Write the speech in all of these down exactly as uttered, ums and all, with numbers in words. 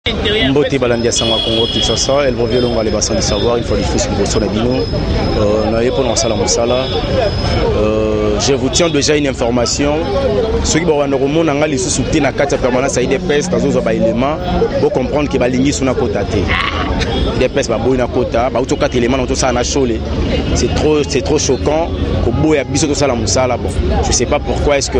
Mbote Balandia Sangwa Congo Kinshasa, elle revient longue à les bassins du savoir, il faut les fous qui sont la bino. On a eu pendant ça la Moussala. Je vous tiens déjà une information. Ceux qui vont nous montrer les sous-soutés dans la carte permanente, ça y est des pestes, dans les éléments, pour comprendre que les lignes sont à côté. Des pestes, bah boy na kota, bah auto quatre éléments, tout ça na cholé. C'est trop, c'est trop choquant. Que boy a biso tout ça la Moussala. Bon, je sais pas pourquoi est-ce que.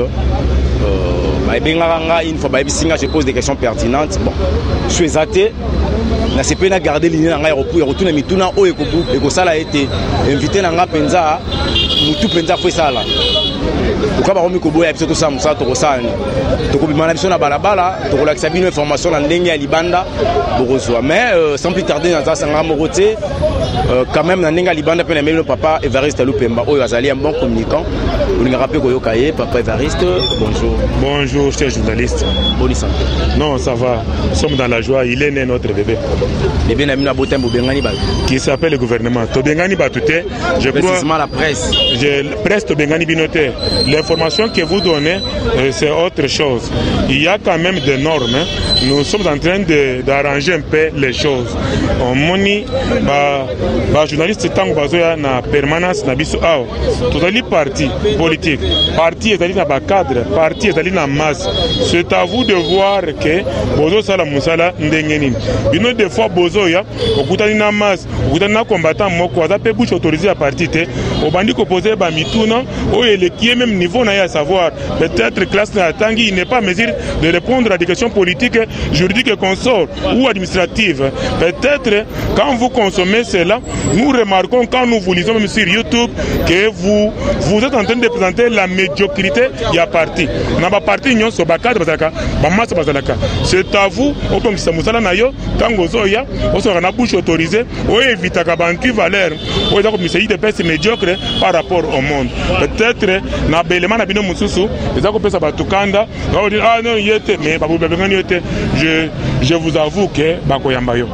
Une fois, je pose des questions pertinentes. Bon, je suis athée. Je sais pas garder l'idée dans l'aéroport. Je retourne à Mituna au Ekobu. Et que ça a été invité dans la Penza. Moutou Penza fait ça là. Pourquoi on Kobo et tout ça, ça tout ça. Donc on m'a dit na balabala, to relaxa bien information dans ndenge ya libanda borozoa. Mais sans plus tarder dans ça sanga moroté quand même dans ndenge ya libanda pe na melo papa Evariste Lupemba oyo azali un bon communicant. On lui rappelle koyo kaye papa Evariste, bonjour. Bonjour chers journalistes. Bonne santé. Non, ça va. Nous sommes dans la joie, il est né notre bébé. Bébé na mina botembo bengani ba qui s'appelle le gouvernement. To bengani ba tuté, je crois précisément la presse. Je presse to bengani binoté. L'information que vous donnez, euh, c'est autre chose. Il y a quand même des normes. Hein. Nous sommes en train d'arranger un peu les choses. On moni, bah, bah, journaliste tant bazoya na permanence na biso ao. Tout ali parti politique, parti est allé na cadre, parti est allé na masse. C'est à vous de voir que bozo sala musala ndengeni. Bino des fois bozo ya, okutani na masse, okutani na combattant moko, aza pe bouche autorisé à parti te. Obandi ko poser ba mituna, o ele qui est même niveau à savoir peut-être classe Tangi il n'est pas en mesure de répondre à des questions politiques, juridiques, consorts ou administratives. Peut-être quand vous consommez cela, nous remarquons quand nous vous lisons même sur YouTube que vous vous êtes en train de présenter la médiocrité il y a parti. N'a pas parti nyon so bakade bazalaka, bamasa bazalaka. C'est à vous au point que ça musala na yo tango zoya, on sera na bouche autorisée, o éviter ka bantu valeur, o eza ko misei de pèse médiocre par rapport au monde. Peut-être na belema na bino mususu eza ko pesa batukanda ba dire ah non yete mais ba bengani yete je je vous avoue que bakoyamba yo.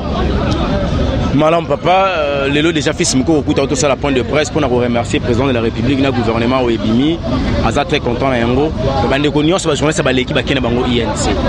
Madame Papa, euh, Lelo déjà fait ce micro tout ça la point de presse pour nous remercier le président de la République, le gouvernement au Ebimi, Aza très content là yango. Bande konyo sur la journée ça ba l'équipe bakena bango I N C.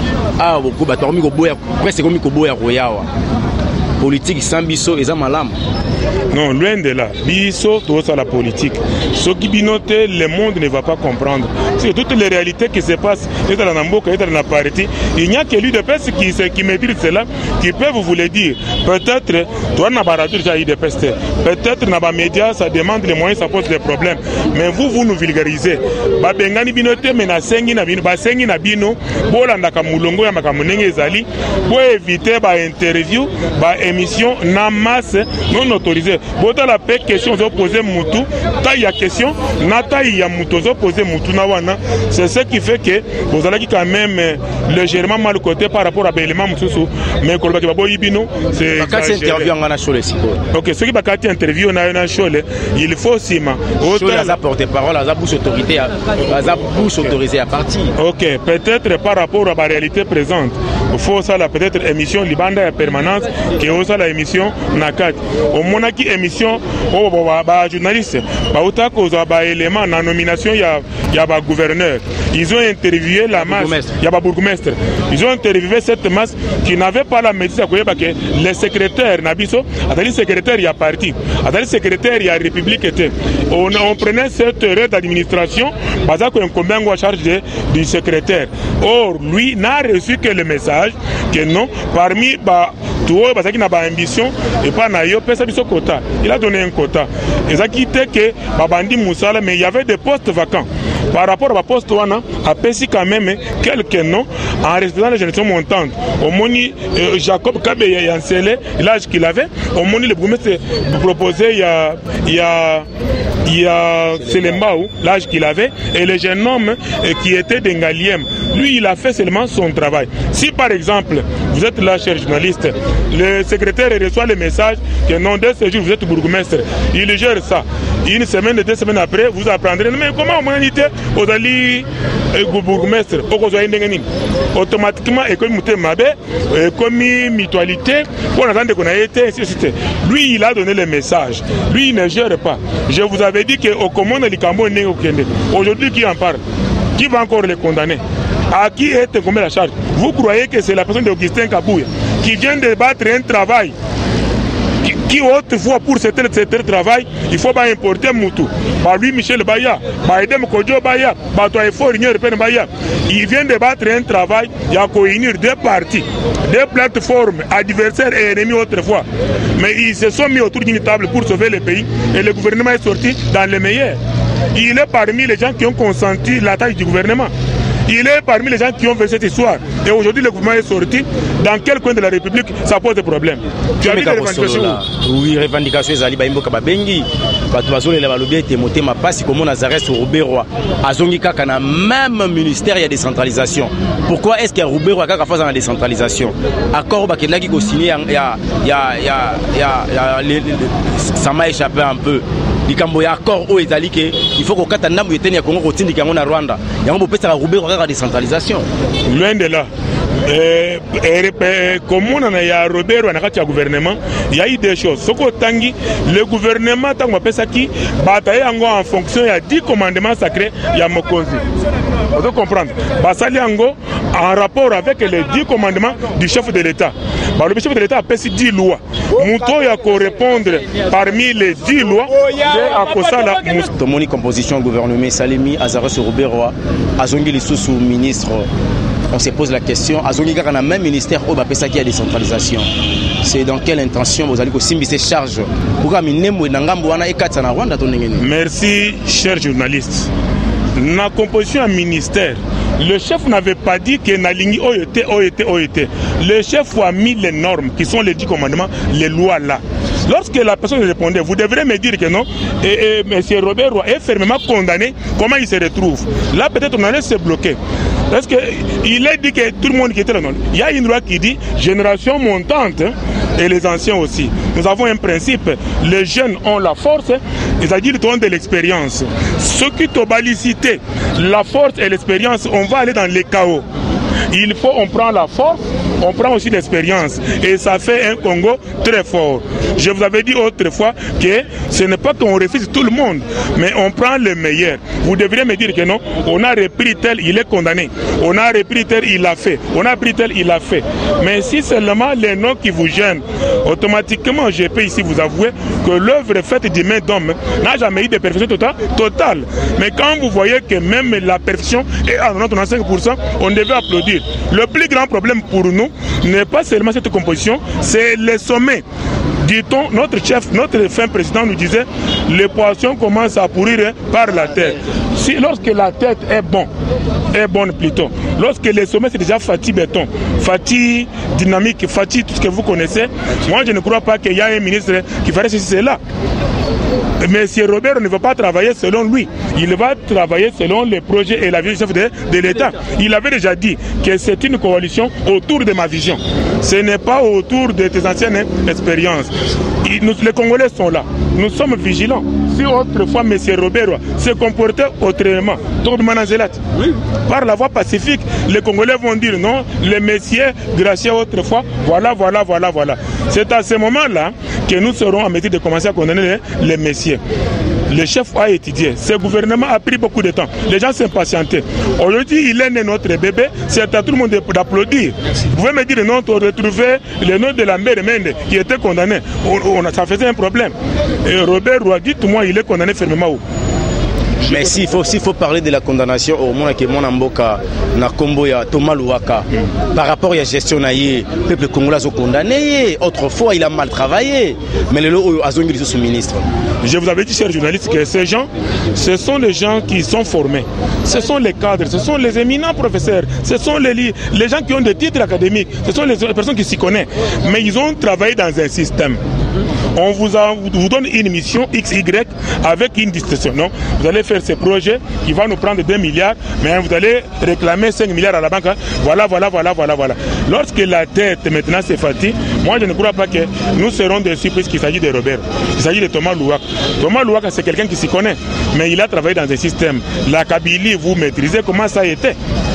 Ah beaucoup ba tormi ko boya presque comme ko boya royawa. Politique sans biso et malam. Non, loin de là. Biso, tout ça la politique. Ce qui binote, le monde ne va pas comprendre. C'est toutes les réalités qui se passent. Il y a dans la Mboka, il y a dans la parité. Il n'y a que lui de peste qui, qui maîtrise cela, qui peut vous le dire. Peut-être, toi, n'a pas radio déjà eu de peste. Peut-être, n'a pas média, ça demande les moyens, ça pose des problèmes. Mais vous, vous nous vulgarisez. Ba bengani binote, mais na sengi na bino, ba sengi na bino, bola ndaka mulongo ya makamunenge ezali, pour éviter ba interview, ba émission na masse non autorisée. Bota la paix question zo poser mutu, ta ya question, na ta ya mutu zo poser mutu na wana. C'est ce qui fait que vous allez quand même légèrement mal côté par rapport à l'élément mususu, mais kolba ki babo ibino, c'est bakati interview ngana chole siko. OK, ce qui bakati interview na na chole, il faut sima. Chole a porter parole, a bouche autorité, a bouche autorisée à partir. OK, peut-être par rapport à la réalité présente. Il faut ça la peut-être émission libanda ya permanence qui est ça la émission nakat. Au monaki émission oh ba journaliste ba utako za ba élément na nomination ya ya ba gouverneur. Ils ont interviewé la masse ya ba bourgmestre. Ils ont interviewé cette masse qui n'avait pas la maîtrise à koyeba que les secrétaires nabiso atali secrétaire ya parti atali secrétaire ya république était on, on prenait cette erreur d'administration baza ko incombent en charge de, du secrétaire. Or lui n'a reçu que le message que non parmi ba tout parce qu'il n'a pas ambition et pas naïo pesa biso quota. Il a donné un quota. Et ça qui était que Babandi Moussala mais il y avait des postes vacants. Par rapport à la poste wana a pesi quand même quelques noms en respectant les générations montantes. Au moni euh, Jacob Kabe Yansele, l'âge qu'il avait, au moni le bourgmestre proposé il y a il y a il y a Selembao, l'âge qu'il avait, et le jeune homme euh, qui était d'Engaliem. Lui, il a fait seulement son travail. Si par exemple, vous êtes là, cher journaliste, le secrétaire reçoit le message que non, dès ce jour, vous êtes bourgmestre, il gère ça. Une semaine, deux semaines après, vous apprendrez, mais comment on m'a dit, vous allez bourgmestre, automatiquement, et comme comme mutualité, pour attendre qu'on a été, lui, il a donné le message. Lui, il ne gère pas. Je vous avais dit qu'au commande, les Cambodgiens, aujourd'hui, qui en parle? Qui va encore les condamner? À qui est incombée la charge? Vous croyez que c'est la personne d'Augustin Kabouya qui vient de battre un travail qui, qui autrefois pour ce tel, ce tel travail, il faut pas importer Moutou. Bah lui Michel Baya, bah Edem Kodjo Baya, bah toi il faut Union Européenne Baya. Il vient de battre un travail, il y a réunir deux partis, deux plateformes, adversaires et ennemis autrefois. Mais ils se sont mis autour d'une table pour sauver le pays et le gouvernement est sorti dans les meilleurs. Il est parmi les gens qui ont consenti la tâche du gouvernement. Il est parmi les gens qui ont fait cette histoire. Et aujourd'hui, le gouvernement est sorti. Dans quel coin de la République, ça pose des problèmes. Tu as vu les revendications? Oui, revendications, Zali Baimbo Kababengi. Batuazole la balobie était monté ma passe comme on a Zarès au Roubaix-Roi. À Zongika, quand même ministère, il y a décentralisation. Pourquoi est-ce qu'il y a Roubaix-Roi qui a fait la décentralisation? Accord Bakenaki qui a signé, il y a, il y a, il y a, il y a, ça m'a échappé un peu. Il y a accord au Italie il faut que Katana ou Etenia Congo continue à Rwanda. Il y a un peu de Roubaix-Roi la décentralisation. Loin de là. Comme on a eu Robert au gouvernement, il y a eu des choses. Ce que Tangi, le gouvernement, tant que ça qui bataille en fonction, il y a dix commandements sacrés, il y a Mokonzi. Vous devez comprendre. Basali Ango en rapport avec les dix commandements du chef de l'État. Bah, le chef de l'État a passé dix lois. Mouto y a qu'à répondre parmi les dix lois. Tomoni composition gouvernement Salemi Azarès Roubaix-Roi, Azongi Lissoussou ministre. On se pose la question, Azongi Kaka na même ministère au Bapesa qui a décentralisation. C'est dans quelle intention vous allez que Simbi se charge pour Aminembo et Nangambo wana et Katana Rwanda tonengeni. Merci chers journalistes. Dans la composition du ministère, le chef n'avait pas dit que Nalingi Oyete, Oyete, Oyete. Le chef a mis les normes qui sont les dix commandements, les lois là. Lorsque la personne répondait, vous devrez me dire que non, et, et M. Robert Roy est fermement condamné, comment il se retrouve? Là, peut-être on allait se bloquer. Parce qu'il a dit que tout le monde qui était là, non. Il y a une loi qui dit génération montante hein, et les anciens aussi. Nous avons un principe, les jeunes ont la force, c'est-à-dire ils ont de l'expérience. Ceux qui t'ont balicité, la force et l'expérience, on va aller dans les chaos. Il faut, on prend la force, on prend aussi l'expérience. Et ça fait un Congo très fort. Je vous avais dit autrefois que ce n'est pas qu'on refuse tout le monde, mais on prend le meilleur. Vous devriez me dire que non, on a repris tel, il est condamné. On a repris tel, il l'a fait. On a repris tel, il l'a fait. Mais si seulement les noms qui vous gênent, automatiquement, je peux ici vous avouer que l'œuvre faite des mains d'homme n'a jamais eu de perfection totale, totale. Mais quand vous voyez que même la perfection est à quatre-vingt-cinq pour cent, on devait applaudir. Le plus grand problème pour nous n'est pas seulement cette composition, c'est les sommets. Dit-on, notre chef, notre fin président nous disait, les poissons commencent à pourrir par la tête. Si, lorsque la tête est bonne, est bonne plutôt, lorsque les sommets c'est déjà fatigue béton, fatigue dynamique, fatigue tout ce que vous connaissez, moi je ne crois pas qu'il y a un ministre qui ferait ceci, c'est là. Mais si Robert ne veut pas travailler selon lui, il va travailler selon les projets et la vision du chef de, de l'État. Il avait déjà dit que c'est une coalition autour de ma vision. Ce n'est pas autour de tes anciennes expériences. Il, nous, les Congolais sont là. Nous sommes vigilants. Si autrefois M. Robert se comportait autrement, oui. par la voie pacifique, les Congolais vont dire non, les messieurs graciés autrefois, voilà, voilà, voilà, voilà. C'est à ce moment-là que nous serons en mesure de commencer à condamner les, les messieurs. Le chef a étudié. Ce gouvernement a pris beaucoup de temps. Les gens s'impatientaient. Aujourd'hui, il est né notre bébé. C'est à tout le monde d'applaudir. Vous pouvez me dire non, tu as retrouvé le nom de la mère Mende qui était condamné. On, on, ça faisait un problème. Et Robert Roy, dites-moi, il est condamné fermement où? Mais s'il faut, s'il faut parler de la condamnation au monde qui est mon amboka, na Kombo ya Thomas Louaka, par rapport à la gestion naïe, le peuple congolais a condamné. Autrefois, il a mal travaillé. Mais le lot a zongi sous ministre. Je vous avais dit, chers journalistes, que ces gens, ce sont les gens qui sont formés. Ce sont les cadres, ce sont les éminents professeurs, ce sont les, les gens qui ont des titres académiques, ce sont les personnes qui s'y connaissent. Mais ils ont travaillé dans un système. On vous, a, vous donne une mission X Y avec une distinction. Non, vous allez faire ce projet qui va nous prendre deux milliards, mais vous allez réclamer cinq milliards à la banque. Voilà, voilà, voilà, voilà, voilà. Lorsque la tête maintenant se fatigue, moi je ne crois pas que nous serons déçus puisqu'il s'agit de Robert. Il s'agit de Thomas Louaka. Thomas Louaka, c'est quelqu'un qui s'y connaît, mais il a travaillé dans un système. La Kabylie, vous maîtrisez comment ça a été.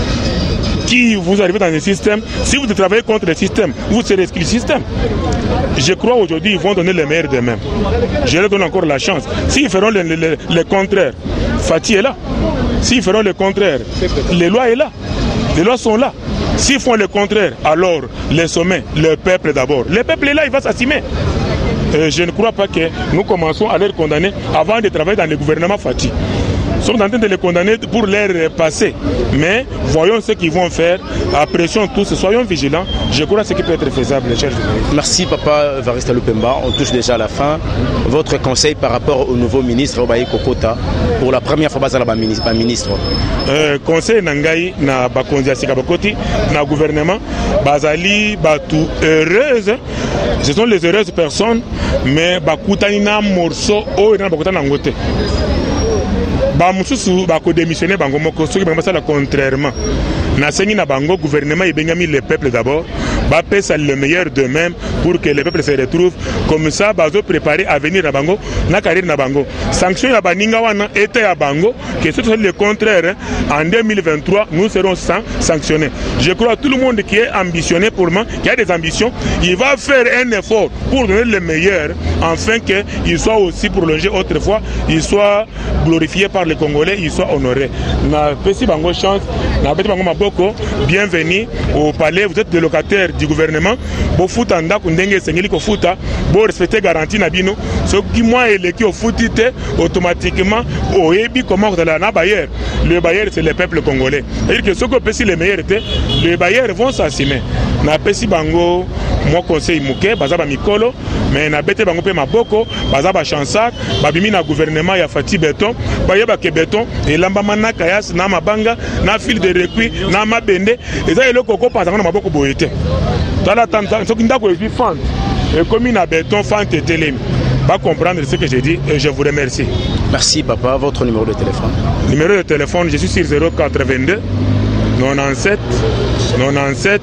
Qui vous arrivez dans un système, si vous travaillez contre le système, vous serez exclu du système. Je crois aujourd'hui ils vont donner le meilleur d'eux-mêmes. Je leur donne encore la chance. S'ils feront le, le, le, le contraire, Fatih est là. S'ils feront le contraire, les lois est là. Les lois sont là. S'ils font le contraire, alors les sommets, le peuple d'abord. Le peuple est là, il va s'assumer. Euh, je ne crois pas que nous commençons à les condamner avant de travailler dans le gouvernement Fati. Nous sommes en train de les condamner pour leur passé. Mais voyons ce qu'ils vont faire. Apprécions tous, soyons vigilants. Je crois que ce qui peut être faisable, chers journalistes. Merci, Papa Evariste Lupemba. On touche déjà à la fin. Votre conseil par rapport au nouveau ministre Obaye Kokota pour la première fois à la ministre. Euh, conseil Nangaï, na Bakonzi Asika Bakoti, na gouvernement, Bazali, Batu, heureuse. Ce sont les heureuses personnes, mais Bakutanina morceau, oh, et Bakutana Ngote. Ba mususu ba ko démissionner bango moko soki bango sala contrairement na sengi na bango gouvernement et bengami le peuple d'abord ba pesa le meilleur d'eux-mêmes pour que le peuple se retrouve comme ça bazo préparer à venir na bango na carrière na bango sanction ya baninga wana était ya bango que ce soit le contraire en deux mille vingt-trois nous serons sans sanctionnés. Je crois tout le monde qui est ambitionné pour moi qui a des ambitions il va faire un effort pour donner le meilleur afin que il soit aussi prolongé autrefois il soit glorifié par les Congolais, ils soient honorés. Na pesi bango chance, na beti bango maboko, bienvenue au palais. Vous êtes des locataires du gouvernement. Bo futa ndako ndenge sengeli ko futa, bo respecter garantie na bino. Ce qui moi et les qui au futite automatiquement au ebi comment dans la bailleur. Le bailleur c'est le peuple congolais. C'est-à-dire que ceux qui pesi les meilleurs étaient, les bailleurs vont s'assumer. Na pesi bango moi conseil muke bazaba mikolo mais na bete bango pe maboko bazaba chansak babimi na gouvernement ya Fati Beton bayeba ke béton et lamba mana kayas na mabanga na fil de recuit na mabende eza eloko ko panza na maboko boyete tala tanta soki ndako ebi fente et comme na béton fente et telemi va comprendre ce que j'ai dit et je vous remercie. Merci papa, votre numéro de téléphone. Numéro de téléphone, je suis sur zéro quatre-vingt-deux quatre-vingt-dix-sept quatre-vingt-dix-sept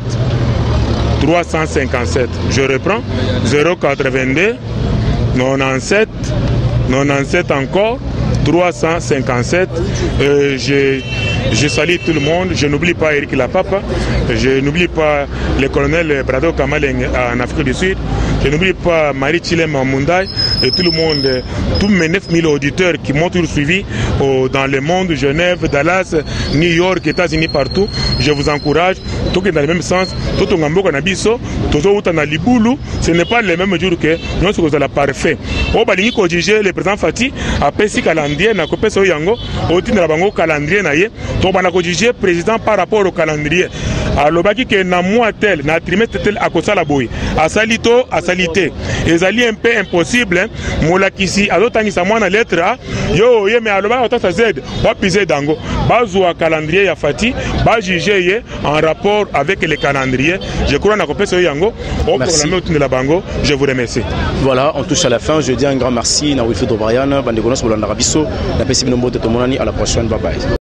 trois cent cinquante-sept. Je reprends zéro quatre-vingt-deux quatre-vingt-dix-sept quatre-vingt-dix-sept encore trois cent cinquante-sept. Euh, je, je salue tout le monde. Je n'oublie pas Eric Lapapa. Je n'oublie pas le colonel Brado Kamaleng en Afrique du Sud. Je n'oublie pas Marie Chilem Mundai et tout le monde, tous mes neuf mille auditeurs qui m'ont toujours suivi oh, dans le monde, Genève, Dallas, New York, États-Unis, partout. Je vous encourage, tout est dans le même sens. Tout le monde Nabiso, tout le monde Libulu, ce n'est pas le même jour que nous sommes la parfait. Au Balingi Kodjige, le président Fati a pesé calendrier, n'a coupé son yango, au titre de la bango calendrier, naïe, tout le monde président par rapport au calendrier. Alors, baki que na mois tel, na trimestre tel à cause la boy, à salito, à salité. Et ça un peu impossible, mola kisi, à l'autre sa moine lettre A, yo, ye, mais alors, autant ça Z, pas piser dango, bazou à calendrier ya Fati, bas juger en rapport avec les calendriers. Je crois qu'on a coupé ce yango, au programme de la bango, je vous remercie. Voilà, on touche à la fin. Je dis un grand merci, na Wilfried O'Brien, Bandegonos, Bolanda Rabiso, la Pessimino de Tomonani, à la prochaine, bye bye.